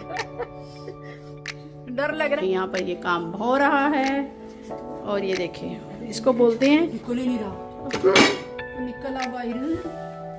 डर लग रहा है। यहाँ पर ये काम हो रहा है और ये देखिए इसको बोलते हैं निकल ही नहीं रहा, निकल आ बाहर।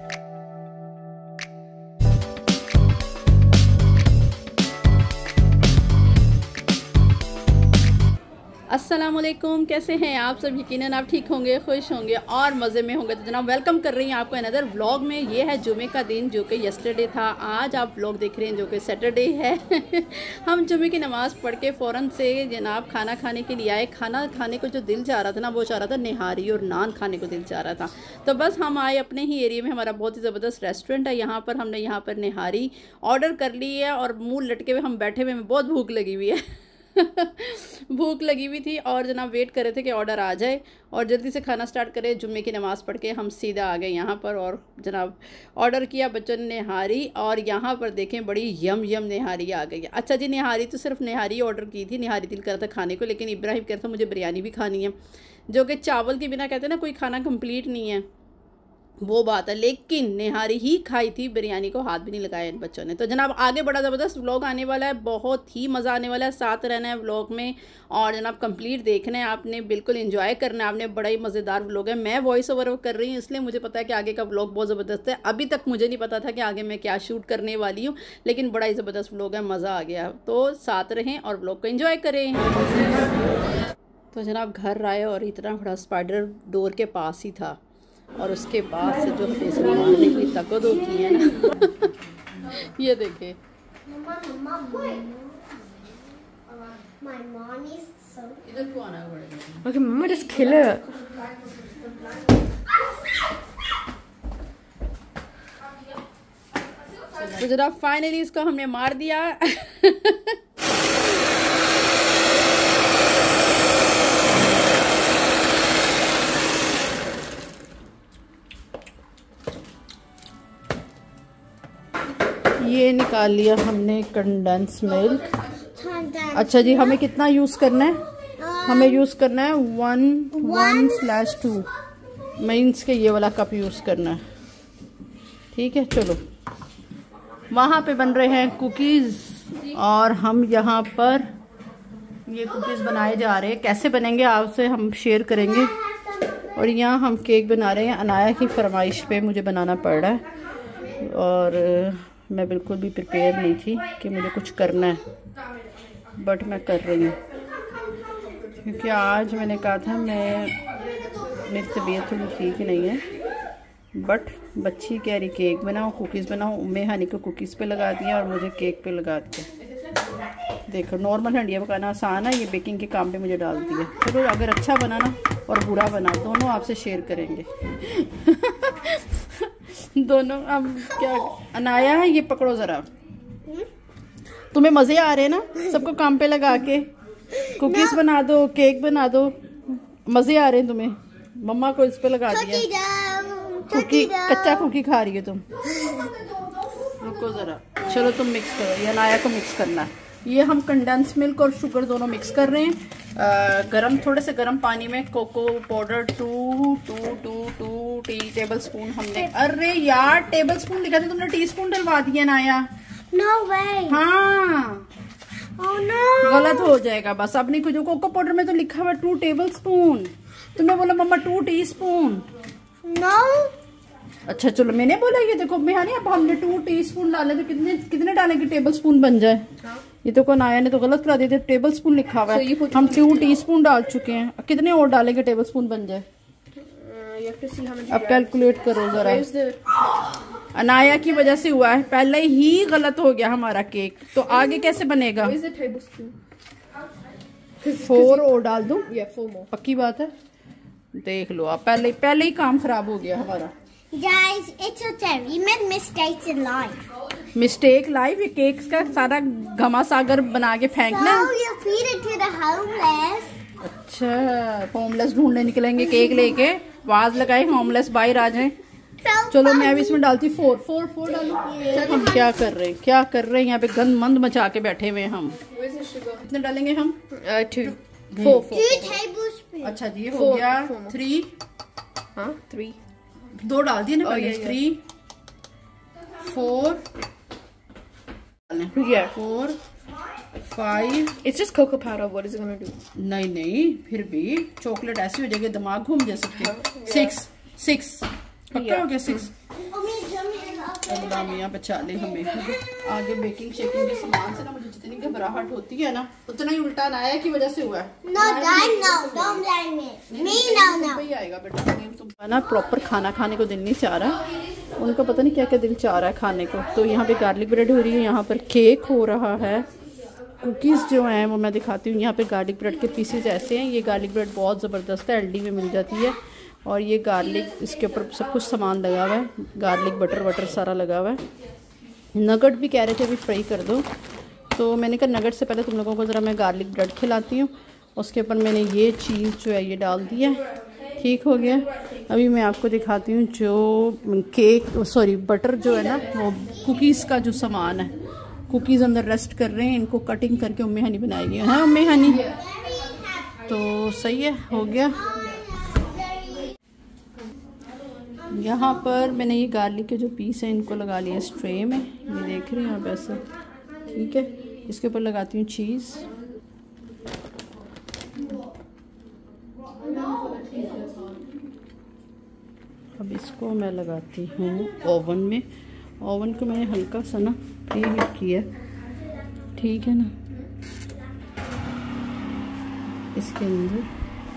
अस्सलामुअलैकुम, कैसे हैं आप सब? यकीनन आप ठीक होंगे, खुश होंगे और मज़े में होंगे। तो जनाब वेलकम कर रही हैं आपको अनदर व्लॉग में। ये है जुमे का दिन जो कि यस्टरडे था। आज आप व्लॉग देख रहे हैं जो कि सैटरडे है। हम जुमे की नमाज़ पढ़ के फ़ौरन से जनाब खाना खाने के लिए आए। खाना खाने को जो दिल चाह रहा था ना, वो चाह रहा था निहारी और नान खाने को दिल चाह रहा था। तो बस हम आए अपने ही एरिया में, हमारा बहुत ही ज़बरदस्त रेस्टोरेंट है यहाँ पर। हमने यहाँ पर निहारी ऑर्डर कर ली है और मुँह लटके हुए हम बैठे हुए, हमें बहुत भूख लगी हुई है। भूख लगी हुई थी और जनाब वेट कर रहे थे कि ऑर्डर आ जाए और जल्दी से खाना स्टार्ट करें। जुम्मे की नमाज़ पढ़ के हम सीधा आ गए यहाँ पर और जनाब ऑर्डर किया बच्चों ने निहारी। और यहाँ पर देखें बड़ी यम निहारी आ गई है। अच्छा जी, निहारी तो सिर्फ निहारी ऑर्डर की थी, निहारी दिल कर रहा था खाने को, लेकिन इब्राहिम कह रहा था मुझे बिरयानी भी खानी है, जो कि चावल के बिना कहते हैं ना कोई खाना कंप्लीट नहीं है, वो बात है। लेकिन निहारी ही खाई थी, बिरयानी को हाथ भी नहीं लगाया इन बच्चों ने। तो जनाब आगे बड़ा ज़बरदस्त व्लॉग आने वाला है, बहुत ही मज़ा आने वाला है। साथ रहना है व्लॉग में और जनाब कंप्लीट देखना है आपने, बिल्कुल एंजॉय करना है आपने। बड़ा ही मज़ेदार व्लॉग है। मैं वॉइस ओवर कर रही हूँ इसलिए मुझे पता है कि आगे का व्लॉग बहुत ज़बरदस्त है। अभी तक मुझे नहीं पता था कि आगे मैं क्या शूट करने वाली हूँ, लेकिन बड़ा ही ज़बरदस्त व्लॉग है, मज़ा आ गया। तो साथ रहें और व्लॉग को एंजॉय करें। तो जनाब घर आए और इतना बड़ा स्पाइडर डोर के पास ही था और उसके बाद से जो हमें मारने की ताकत होती है ना। ये देखे इधर को आना पड़ेगा। Okay, Mama, just kill it. तो जरा फाइनली इसको हमने मार दिया। ये निकाल लिया हमने कंडेंस मिल्क। अच्छा जी, हमें कितना यूज़ करना है? हमें यूज़ करना है 1/2 मीन्स के ये वाला कप यूज़ करना है। ठीक है, चलो। वहाँ पे बन रहे हैं कुकीज़ और हम यहाँ पर ये कुकीज़ बनाए जा रहे हैं। कैसे बनेंगे आपसे हम शेयर करेंगे। और यहाँ हम केक बना रहे हैं, अनाया की फरमाइश पे मुझे बनाना पड़ रहा है और मैं बिल्कुल भी प्रिपेयर नहीं थी कि मुझे कुछ करना है, बट मैं कर रही हूँ क्योंकि आज मैंने कहा था मेरी तबीयत थोड़ी ठीक नहीं है, बट बच्ची कह रही केक बनाओ, कुकीज़ बनाओ। उम्मे हानी को कुकीज़ पे लगा दिया और मुझे केक पे लगा दिया। देखो नॉर्मल हंडिया पकाना आसान है, ये बेकिंग के काम पे मुझे डाल दिया। चलो अगर अच्छा बना ना और बुरा बना दोनों आपसे शेयर करेंगे। दोनों। अब क्या अनाया है, ये पकड़ो ज़रा। तुम्हें मज़े आ रहे हैं ना सबको काम पे लगा के? कुकीज़ बना दो, केक बना दो, मज़े आ रहे हैं तुम्हें? मम्मा को इस पे लगा दिया। कुकी कच्चा कुकी खा रही है तुम। रुको ज़रा, चलो तुम मिक्स करो, ये अनाया को मिक्स करना है। ये हम कंडेंस मिल्क और शुगर दोनों मिक्स कर रहे हैं। गरम थोड़े से गर्म पानी में कोको पाउडर 2 टेबल स्पून हमने। अरे यार टेबल स्पून लिखा था तुमने टी स्पून डलवा दिया ना आया। No way. हाँ Oh no. गलत हो जाएगा बस। अब नहीं, कुछ कोको पाउडर में तो लिखा हुआ 2 टेबल स्पून, तुमने बोला मम्मा 2 टीस्पून। No. अच्छा चलो, मैंने बोला ये देखो मेहानी, अब हमने 2 टीस्पून डाले तो कितने डालेंगे टेबल स्पून बन जाए? ये तो कौन आया ने तो गलत करा दिया, टेबल स्पून लिखा हुआ है। हम 2 टीस्पून डाल चुके हैं, कितने और डालेंगे टेबल स्पून बन जाए? अब कैलकुलेट करो जरा। अनाया की वजह से हुआ है, पहले ही गलत हो गया हमारा केक, तो आगे कैसे बनेगा? 4 और डाल दूं? पक्की बात है, देख लो आप, पहले ही काम खराब हो गया हमारा। Guys, it's okay. We make mistakes in life. Mistake life. ये केक का सारा घमा सागर बना के फेंकना। So you feed it to the homeless. अच्छा, होमलेस ढूंढने निकलेंगे केक लेके, आवाज लगाए होमलेस बाहर आ जाए। So चलो मैं अभी इसमें डालती 4 डालू। हम क्या कर रहे हैं यहाँ पे गंद मंद मचा के बैठे हुए हैं हम। कितने डालेंगे हम? 2 tablespoons. अच्छा जी, हो गया 3। हाँ 3, 2 डाल दिए ना पहले। 3 4 डालना है? Yeah. 4 5 It's just cocoa powder. What is it gonna do? नहीं फिर भी चॉकलेट ऐसी हो जाएगी दिमाग घूम जा सकते हैं। 6 पक्का हो गया 6। अल्लाह मियाँ बचा ले हमें। आगे बेकिंग शेकिंग के सामान से ना मुझे जितनी घबराहट होती है ना उतना ही उल्टा नाया की वजह से हुआ है। No, Dad, no, don't blame me. Me, no. ही आएगा बेटा। तुम ना प्रॉपर खाना खाने को दिल नहीं चाह रहा, उनका पता नहीं क्या क्या दिल चाह रहा है खाने को। तो यहाँ पे गार्लिक ब्रेड हो रही है, यहाँ पर केक हो रहा है, कुकीज़ जो हैं वो मैं दिखाती हूँ। यहाँ पे गार्लिक ब्रेड के पीसेज ऐसे हैं। ये गार्लिक ब्रेड बहुत ज़बरदस्त है, एलडी में मिल जाती है। और ये गार्लिक, इसके ऊपर सब कुछ सामान लगा हुआ है, गार्लिक बटर सारा लगा हुआ है। नगट भी कह रहे थे अभी फ्राई कर दो, तो मैंने कहा नगट से पहले तुम लोगों को ज़रा मैं गार्लिक ब्रेड खिलाती हूँ। उसके ऊपर मैंने ये चीज़ जो है ये डाल दी है, ठीक हो गया। अभी मैं आपको दिखाती हूँ जो केक बटर जो है ना वो कुकीज़ का जो सामान है, कुकीज़ अंदर रेस्ट कर रहे हैं, इनको कटिंग करके उम्मी हनी बनाएगी। हाँ उम्मी हनी, तो सही है, हो गया। यहाँ पर मैंने ये गार्लिक के जो पीस हैं इनको लगा लिया इस ट्रे में, ये देख रहे हैं आप ऐसे, ठीक है। इसके ऊपर लगाती हूँ चीज़। अब इसको मैं लगाती हूँ ओवन में। ओवन को मैंने हल्का सा ना प्री हीट किया, ठीक है ना। इसके अंदर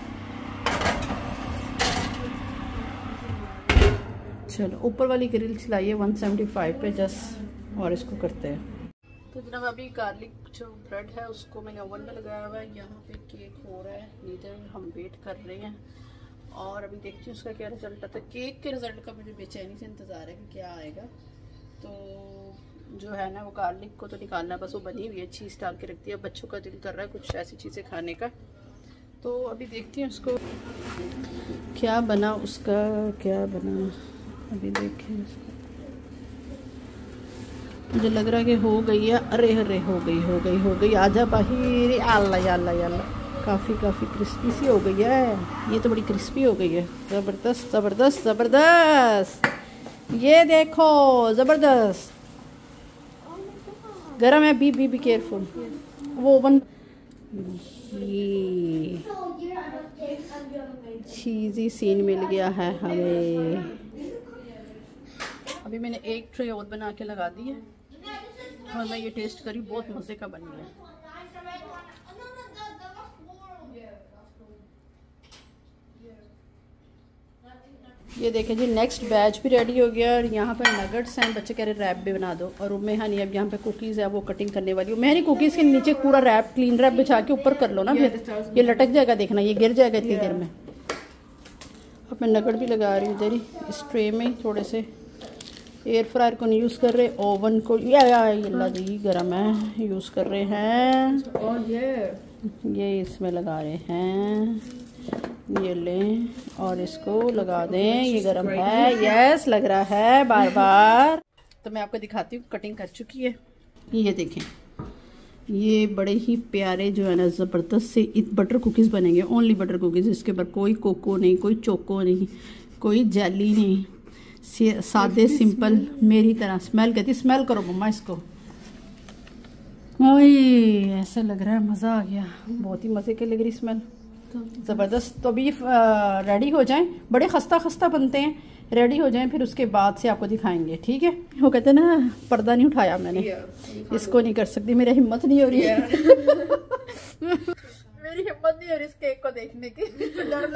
चलो ऊपर वाली ग्रिल चलाइए 175 पे जस्ट, और इसको करते हैं। तो जनाब अभी गार्लिक जो ब्रेड है उसको मैंने ओवन में लगाया हुआ है। यहाँ पे केक हो रहा है, नीचे हम वेट कर रहे हैं और अभी देखती हूँ उसका क्या रिजल्ट आता है। केक के रिजल्ट का मुझे बेचैनी से इंतज़ार है कि क्या आएगा। तो जो है ना वो गार्लिक को तो निकालना, बस वो बनी हुई है, चीज़ डाल के रखती है। बच्चों का दिल कर रहा है कुछ ऐसी चीज़ें खाने का, तो अभी देखती हूँ उसको क्या बना, उसका क्या बना, अभी देखें इसको। मुझे लग रहा है कि हो गई है। अरे हो गई। आजा बाहिर, अल्लाह काफ़ी क्रिस्पी सी हो गई है। ये तो बड़ी क्रिस्पी हो गई है, ज़बरदस्त। ये देखो ज़बरदस्त गरम है। बी केयरफुल, वो ओवन चीज़ी सीन मिल गया है हमें। अभी मैंने एक ट्रे और बना के लगा दी है और मैं ये टेस्ट करी, बहुत मज़े का बन गया। ये देखें जी, नेक्स्ट बैच भी रेडी हो गया। और यहाँ पर नगट्स हैं, बच्चे कह रहे रैप भी बना दो। और उम्मे हनी अब यहाँ पे कुकीज़ है वो कटिंग करने वाली हूँ। मैं कुकीज़ के नीचे पूरा रैप, क्लीन रैप बिछा के ऊपर कर लो ना, फिर ये लटक जाएगा, देखना ये गिर जाएगा इतनी देर में। अब मैं नगट भी लगा रही हूँ इधर ही इस ट्रे में। थोड़े से एयर फ्रायर को नहीं यूज़ कर रहे, ओवन को अल्लाह जी गरम है, यूज़ कर रहे हैं। ये इसमें लगा रहे हैं, ये लें और इसको लगा दें। ये गरम है, यस लग रहा है बार। तो मैं आपको दिखाती हूँ, कटिंग कर चुकी है। ये देखें, ये बड़े ही प्यारे जो है ना ज़बरदस्त से बटर कुकीज़ बनेंगे, ओनली बटर कुकीज़। इसके ऊपर कोई कोको नहीं, कोई चोको नहीं, कोई जेली नहीं, सादे सिंपल मेरी तरह। स्मेल कहती, स्मेल करो मम्मा इसको। ओए ऐसा लग रहा है, मज़ा आ गया, बहुत ही मज़े की लग रही स्मेल, ज़बरदस्त। तो अभी रेडी हो जाएं, बड़े खस्ता बनते हैं, रेडी हो जाएं फिर उसके बाद से आपको दिखाएंगे, ठीक है। वो कहते हैं ना पर्दा नहीं उठाया मैंने, इसको नहीं कर सकती, मेरी हिम्मत नहीं हो रही है। मेरी हिम्मत नहीं हो रही इस केक को देखने की, डर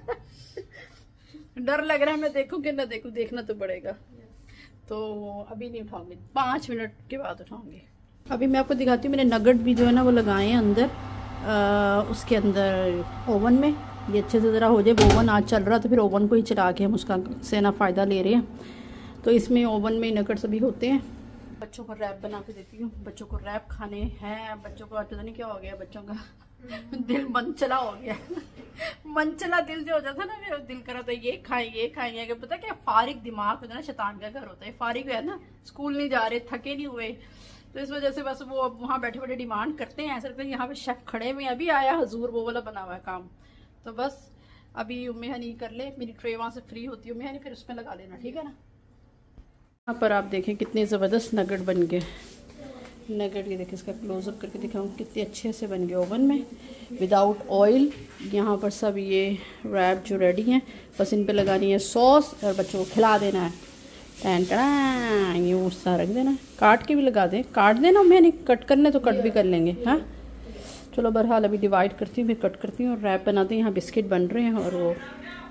लग रहा है मैं देखूं कि ना देखूं, देखना तो पड़ेगा। तो अभी नहीं उठाऊंगी, 5 मिनट के बाद उठाऊंगी। अभी मैं आपको दिखाती हूँ, मैंने नगट भी जो है ना वो लगाए हैं अंदर, उसके अंदर ओवन में। ये अच्छे से ज़रा हो जाए, ओवन आज चल रहा तो फिर ओवन को ही चला के हम उसका से ना फ़ायदा ले रहे हैं। तो इसमें ओवन में नगट सभी होते हैं। बच्चों को रैप बना के देती हूँ, बच्चों को रैप खाने हैं। बच्चों को पता नहीं क्या हो गया, बच्चों का दिल मनचला हो गया। मनचला दिल जो हो जाता है ना, मेरा दिल करा तो ये खाएंगे। पता क्या, फारिग दिमाग होता है ना, शैतान का घर होता है। फारिग है ना, स्कूल नहीं जा रहे, थके नहीं हुए, तो इस वजह से बस वो अब वहाँ बैठे बैठे डिमांड करते हैं। ऐसा लगता है यहाँ पे शेफ खड़े में, अभी आया हजूर वो वाला बना हुआ है काम। तो बस अभी उम्मे हनी कर ले, मेरी ट्रे वहाँ से फ्री होती है उम्मे हनी, फिर उसमें लगा लेना, ठीक है ना। यहाँ पर आप देखें कितने ज़बरदस्त नगट बन गए। नगेट ये देखिए, इसका क्लोजअप करके दिखाऊँ कितने अच्छे से बन गए ओवन में विदाउट ऑयल। यहाँ पर सब ये रैप जो रेडी हैं, बस इन पे लगानी है सॉस और बच्चों को खिला देना है। टैन ये उसका रख देना, काट के भी लगा दें, काट देना, मैं नहीं कट करने तो कट भी कर लेंगे। हाँ चलो बहरहाल अभी डिवाइड करती हूँ, फिर कट करती हूँ और रैप बनाते हैं। यहाँ बिस्किट बन रहे हैं और वो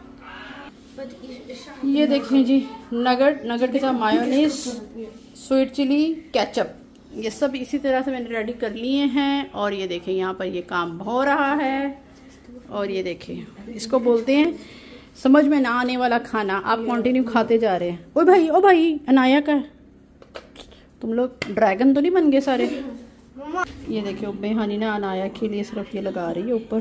ये देखिए जी, नगेट के साथ मायोनीज, स्वीट चिली, केचप, ये सब इसी तरह से मैंने रेडी कर लिए हैं। और ये देखिए यहाँ पर ये काम हो रहा है। और ये देखिए इसको बोलते हैं समझ में ना आने वाला खाना, आप कंटिन्यू खाते जा रहे हैं। ओ भाई अनाया का, तुम लोग ड्रैगन तो नहीं बन गए सारे। ये देखिए उम्मे हानी ना अनाया के लिए सिर्फ ये लगा रही है ऊपर,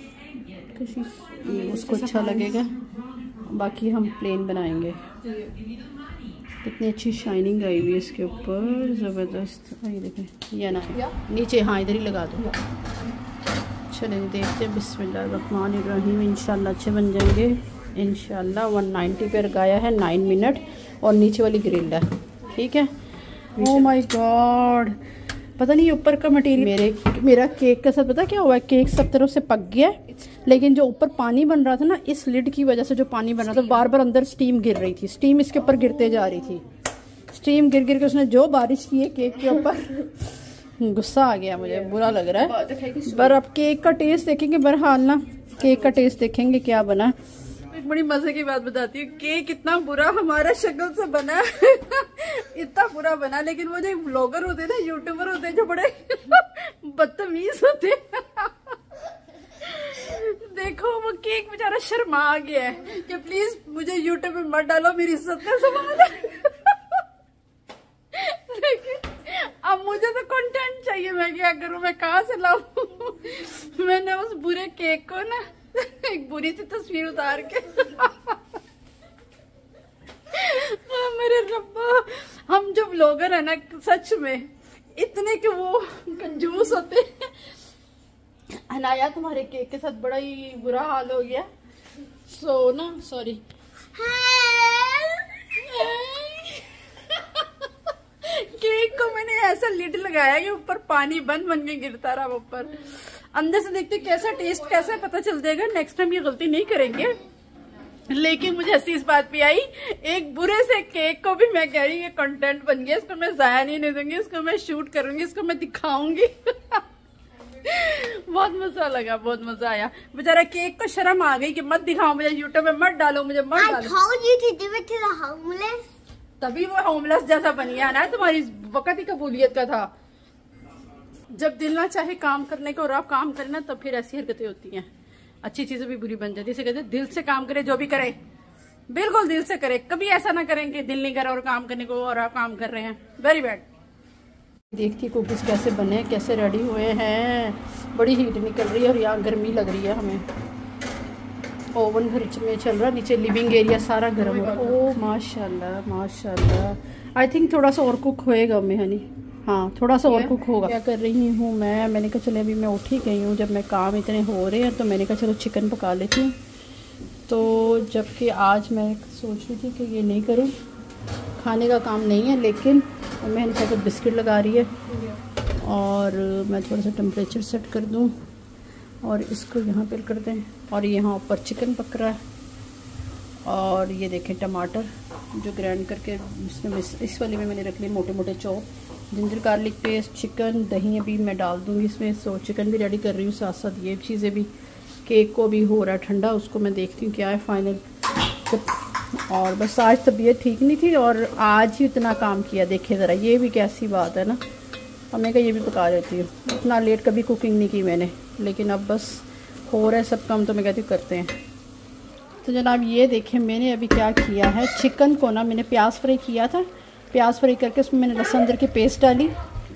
उसको अच्छा लगेगा, बाकी हम प्लेन बनाएंगे। कितनी अच्छी शाइनिंग आई हुई है इसके ऊपर, ज़बरदस्त। ये देखें ये ना नीचे, हाँ इधर ही लगा दो। चलें देखते हैं, बिस्मिल्लाहिर्रहमानिर्रहीम। इंशाल्लाह अच्छे बन जाएंगे इंशाल्लाह। 190 पे लगाया है 9 मिनट और नीचे वाली ग्रिल है, ठीक है। ओह माय गॉड, पता नहीं ऊपर का मटेरियल मेरा केक के साथ पता क्या हुआ है, केक सब तरफ से पक गया है, लेकिन जो ऊपर पानी बन रहा था ना, इस लिड की वजह से जो पानी बन रहा था बार बार अंदर स्टीम गिर रही थी, स्टीम इसके ऊपर गिरते जा रही थी, स्टीम गिर गिर के उसने जो बारिश की है केक के ऊपर। गुस्सा आ गया मुझे, बुरा लग रहा है। पर अब केक का टेस्ट देखेंगे, बहरहाल ना केक का टेस्ट देखेंगे क्या बना। एक बड़ी मजे की बात बताती हूँ, केक इतना बुरा हमारा शक्ल से बना इतना बुरा बना, लेकिन वो जो ब्लॉगर होते हैं ना, यूट्यूबर होते हैं जो बड़े बदतमीज होते हैं देखो वो केक बेचारा शर्मा आ गया है कि प्लीज मुझे यूट्यूब में मत डालो, मेरी इज्जत का सवाल है। लेकिन अब मुझे तो कंटेंट चाहिए, मैं क्या करूं, मैं कहाँ से लाऊं। मैंने उस बुरे केक को ना एक बुरी सी तस्वीर उतार के मेरे रब्बा, हम जो ब्लॉगर है ना सच में इतने कि वो कंजूस होते हैं। अनाया तुम्हारे केक के साथ बड़ा ही बुरा हाल हो गया, सो ना सॉरी। केक को मैंने ऐसा लिड लगाया कि ऊपर पानी बन के गिरता रहा ऊपर। अंदर से देखते कैसा टेस्ट कैसा है पता चल जाएगा, नेक्स्ट टाइम ये गलती नहीं करेंगे। लेकिन मुझे हंसी इस बात पे आई, एक बुरे से केक को भी मैं कह रही हूँ ये कंटेंट बन गया, इसको मैं जाया नहीं दूंगी, इसको मैं शूट करूंगी, इसको मैं दिखाऊंगी। बहुत मजा लगा, बहुत मजा आया। बेचारा केक को शर्म आ गई कि मत दिखाओ मुझे, यूट्यूब में मत डालो, मुझे मत डालो। I told you to give it to the homeless. तभी वो होमलेस जैसा बन गया ना, तुम्हारी वक्त ही कबूलियत का था। जब दिल ना चाहे काम करने को और आप काम करें ना, तब फिर ऐसी हरकतें होती हैं, अच्छी चीजें भी बुरी बन जाती है। इसे कहते हैं दिल से काम करे, जो भी करे बिल्कुल दिल से करे, कभी ऐसा ना करें कि दिल नहीं करे और काम करने को और आप काम कर रहे हैं, वेरी बैड। देखती कुकीज कैसे बने, कैसे रेडी हुए हैं। बड़ी हीट निकल रही है और यहाँ गर्मी लग रही है हमें। ओवन घर में चल रहा, नीचे लिविंग एरिया सारा गर्म हो रहा है। ओह माशाल्लाह माशाल्लाह। आई थिंक थोड़ा सा और कुक होएगा मैं हनी, हाँ थोड़ा सा और कुक होगा। क्या कर रही हूँ मैंने कहा चले अभी मैं उठ ही गई हूँ, जब मैं काम इतने हो रहे हैं तो मैंने कहा चलो चिकन पका लेती हूँ। तो जबकि आज मैं सोच रही थी कि ये नहीं करूँ, खाने का काम नहीं है, लेकिन मैंने कहा बिस्किट लगा रही है और मैं थोड़ा सा टेम्परेचर सेट कर दूँ और इसको यहाँ पे कर दें। और यहाँ ऊपर चिकन पक रहा है और ये देखें टमाटर जो ग्राइंड करके इसमें इस वाले में मैंने रख लिए मोटे मोटे chop, ginger garlic paste, chicken, दही अभी मैं डाल दूँगी इसमें। सो चिकन भी रेडी कर रही हूँ, साथ साथ ये चीज़ें भी। केक को भी हो रहा है ठंडा, उसको मैं देखती हूँ क्या है फाइनल। और बस आज तबीयत ठीक नहीं थी और आज ही इतना काम किया, देखे ज़रा ये भी कैसी बात है ना। अब मैं ये भी पका लेती हूँ, इतना लेट कभी कुकिंग नहीं की मैंने, लेकिन अब बस हो रहा है सब काम तो मैं कहती हूँ करते हैं। तो जनाब ये देखें मैंने अभी क्या किया है, चिकन को ना मैंने प्याज फ्राई किया था, प्याज फ्राई करके उसमें मैंने लहसुन अदरक की पेस्ट डाली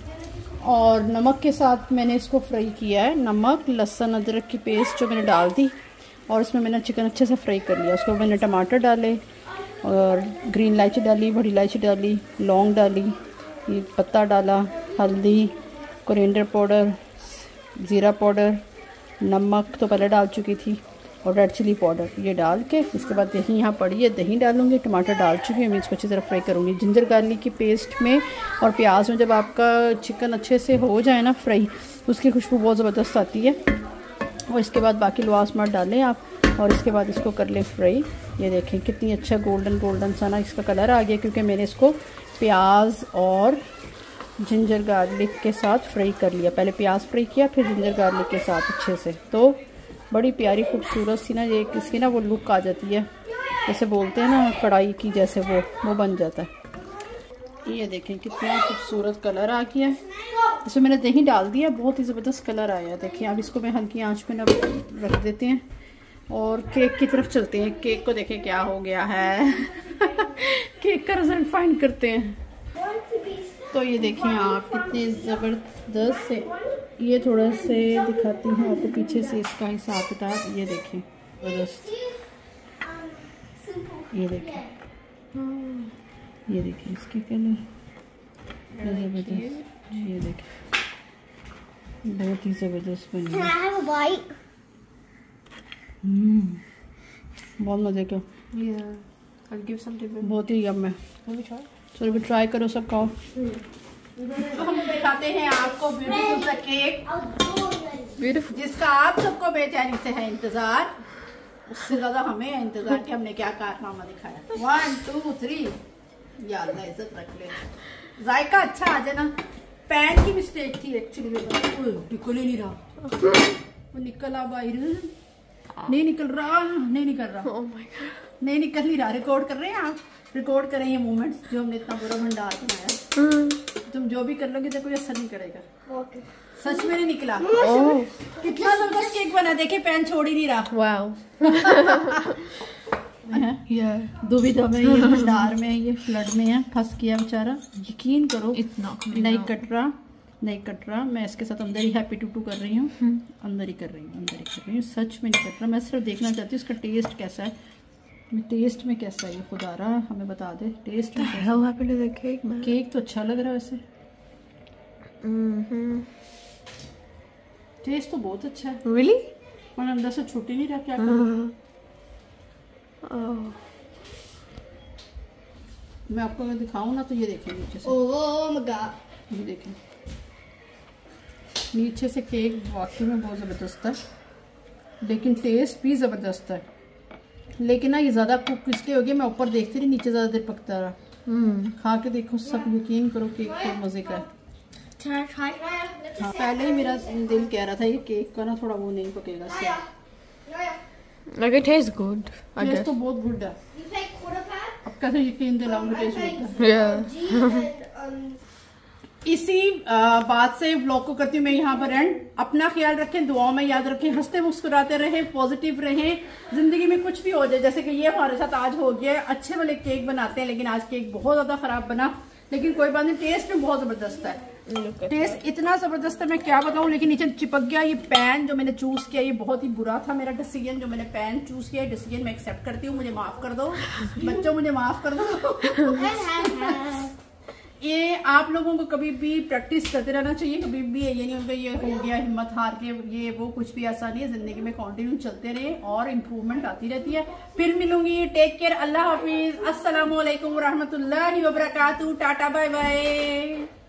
और नमक के साथ मैंने इसको फ्राई किया है। नमक लहसुन अदरक की पेस्ट जो मैंने डाल दी और इसमें मैंने चिकन अच्छे से फ्राई कर लिया। उसको मैंने टमाटर डाले और ग्रीन इलायची डाली, बड़ी इलायची डाली, लौंग डाली, ये पत्ता डाला, हल्दी, कोरिएंडर पाउडर, ज़ीरा पाउडर, नमक तो पहले डाल चुकी थी, और रेड चिली पाउडर ये डाल के इसके बाद दही यहाँ पड़ी है, दही डालूंगी, टमाटर डाल चुकी हूँ, मैं इसको अच्छी तरह फ्राई करूँगी जिंजर गार्लिक की पेस्ट में और प्याज में। जब आपका चिकन अच्छे से हो जाए ना फ्राई, उसकी खुशबू बहुत ज़बरदस्त आती है। और इसके बाद बाकी लवास मर्च डालें आप और इसके बाद इसको कर लें फ्राई। ये देखें कितनी अच्छा गोल्डन सा ना इसका कलर आ गया, क्योंकि मैंने इसको प्याज और जिंजर गार्लिक के साथ फ्राई कर लिया। पहले प्याज फ्राई किया, फिर जिंजर गार्लिक के साथ अच्छे से। तो बड़ी प्यारी खूबसूरत सी ना ये इसकी ना वो लुक आ जाती है, जैसे बोलते हैं ना कढ़ाई की, जैसे वो बन जाता है। ये देखें कितना खूबसूरत कलर आ गया है। इसमें मैंने दही डाल दिया, बहुत ही ज़बरदस्त कलर आया। देखिए अब इसको मैं हल्की आंच पे ना रख देते हैं और केक की तरफ चलते हैं। केक को देखें क्या हो गया है केक का रिजल्ट फाइंड करते हैं। तो ये देखिए आप कितने ज़बरदस्त से, ये थोड़ा से दिखाती हूँ आपको पीछे से इसका हिसाब किताब। ये देखें ज़बरदस्त, ये देखें इसके कलर ज़बरदस्त, ये देखें बहुत ही ज़बरदस्त बनी है। बहुत मज़े का, बहुत ही यम है। चलो भी ट्राई करो, सब खाओ। तो हम दिखाते हैं आपको ब्यूटीफुल सा केक, जिसका आप सबको बेचैनी से है इंतजार, उससे ज्यादा हमें है इंतजार कि हमने क्या कारनामा दिखाया। 1 2 3 या अल्लाह इज्जत रख ले। जायका अच्छा आ जाए ना। पैन की मिस्टेक थी एक्चुअली, निकल ही नहीं रहा, वो निकला बाहर, नहीं निकल रहा। oh नहीं निकल रहा। रिकॉर्ड कर रहे हैं आप, रिकॉर्ड करें ये मोमेंट्स जो हमने इतना बुरा भंडार बनाया। तुम जो भी कर लोगे तो कोई असर नहीं करेगा। सच में नहीं निकला। कितना जबरदस्त केक बना, देखे पैन छोड़ ही नहीं रहा। वाओ दुविधा में, ये भंडार में, ये फ्लड में है, फंस गया बेचारा। यकीन करो इतना नहीं कट रहा। मैं इसके साथ अंदर ही हैप्पी टू कर रही हूँ, अंदर ही कर रही हूँ। सच में नहीं कट रहा। मैं सिर्फ देखना चाहती हूँ इसका टेस्ट कैसा है। टेस्ट में कैसा है ये खुदारा हमें बता दे। टेस्ट में केक तो अच्छा लग रहा है वैसे। टेस्ट तो बहुत अच्छा है। Really? और अंदर से छूट ही नहीं रहा। क्या मैं आपको अगर दिखाऊं ना तो ये देखें नीचे से। ये देखें नीचे से केक वाकई में बहुत ज़बरदस्त है, लेकिन टेस्ट भी ज़बरदस्त है। लेकिन ना ये ज़्यादा कुक इसलिए हो गया, मैं ऊपर देखती रही, नीचे ज़्यादा देर पकता रहा। खा के देखो, सब यकीन करो केक तो मज़े का है। हाँ पहले ही मेरा दिल कह रहा था ये केक का ना थोड़ा वो नहीं पकेगा इससे। Like it tastes good, I guess. तो बहुत गुड है। अब कैसे यकीन दिलाऊंगी टेस्ट होता है। इसी बात से व्लॉग को करती हूँ मैं यहाँ पर एंड। अपना ख्याल रखें, दुआओं में याद रखें, हंसते मुस्कुराते रहें, पॉजिटिव रहें। जिंदगी में कुछ भी हो जाए, जैसे कि ये हमारे साथ आज हो गया। अच्छे वाले केक बनाते हैं, लेकिन आज केक बहुत ज्यादा खराब बना, लेकिन कोई बात नहीं, टेस्ट में बहुत जबरदस्त है। टेस्ट इतना जबरदस्त है मैं क्या बताऊं, लेकिन नीचे चिपक गया। ये पैन जो मैंने चूज किया ये बहुत ही बुरा था मेरा डिसीजन, जो मैंने पैन चूज किया। डिसीजन मैं एक्सेप्ट करती हूँ, मुझे माफ कर दो बच्चों, मुझे माफ कर दो। ये आप लोगों को कभी भी प्रैक्टिस करते रहना चाहिए, कभी भी ये नहीं होगा ये हो गया हिम्मत हार के, ये वो कुछ भी ऐसा नहीं है। जिंदगी में कंटिन्यू चलते रहे और इम्प्रूवमेंट आती रहती है। फिर मिलूंगी, टेक केयर, अल्लाह हाफिज, अस्सलाम वालेकुम रहमतुल्लाहि व बरकातहू, टाटा बाय बाय।